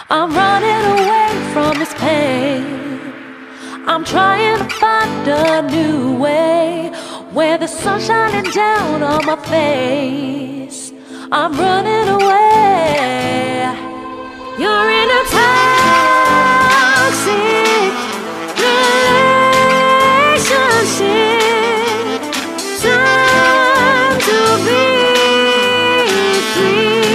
I'm running away from this pain. I'm trying to find a new way where the sun's shining down on my face. I'm running away. You're in a toxic relationship. Time to be free.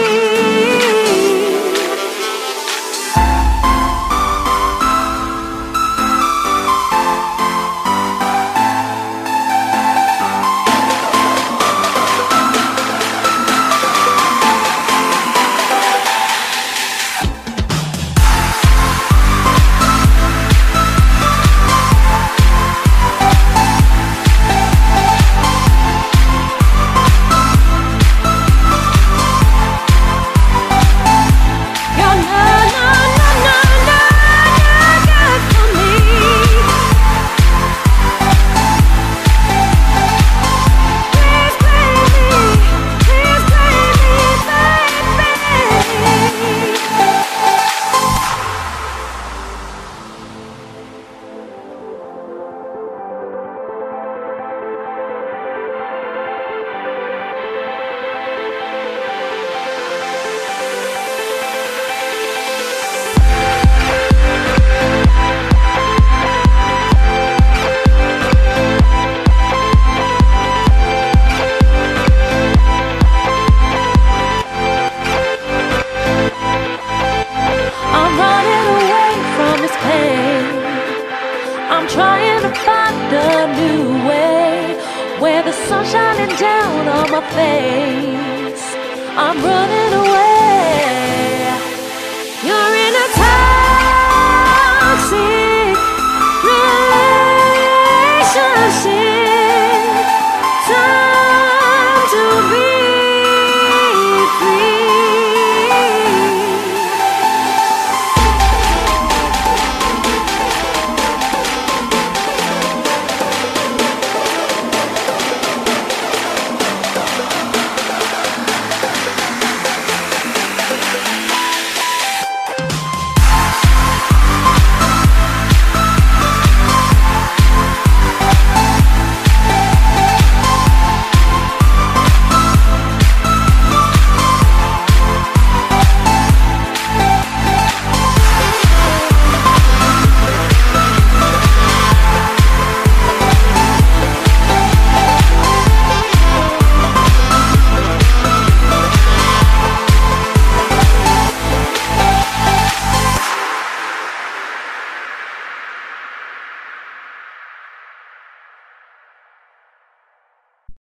I'm trying to find a new way where the sun's shining down on my face. I'm running away.